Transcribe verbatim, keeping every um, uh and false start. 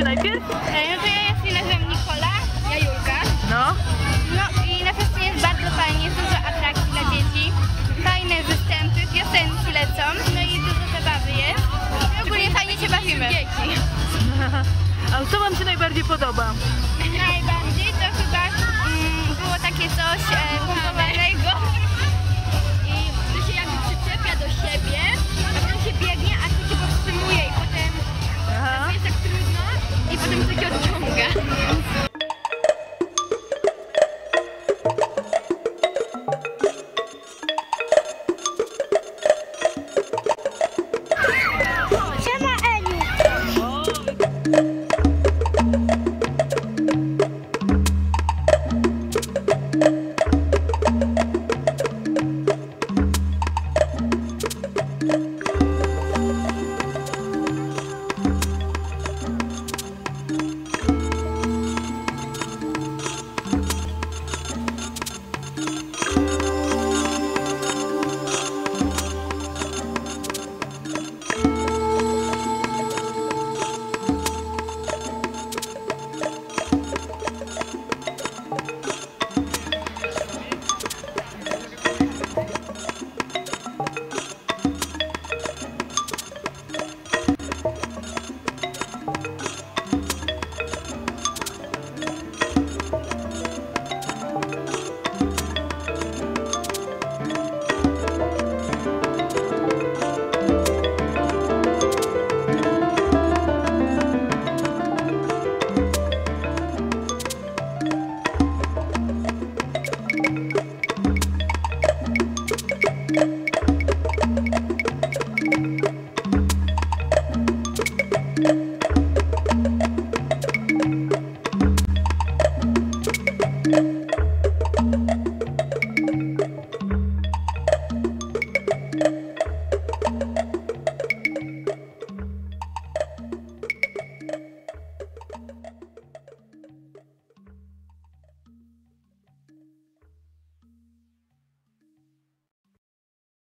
najpierw? No to ja się nazywam Nikola, ja Julka. No. No i na festynie jest bardzo fajnie, jest dużo atrakcji dla dzieci. Fajne występy, piosenki lecą, no i dużo zabawy jest. I ogólnie fajnie się bawimy. Dzieci. A co wam się najbardziej podoba? Najbardziej to chyba mm, było takie coś e, pompowanego. I to się jakby przyczepia do siebie, a potem się biegnie, a to się powstrzymuje i potem Aha. jest tak trudno i potem to się odciąga. Thank you.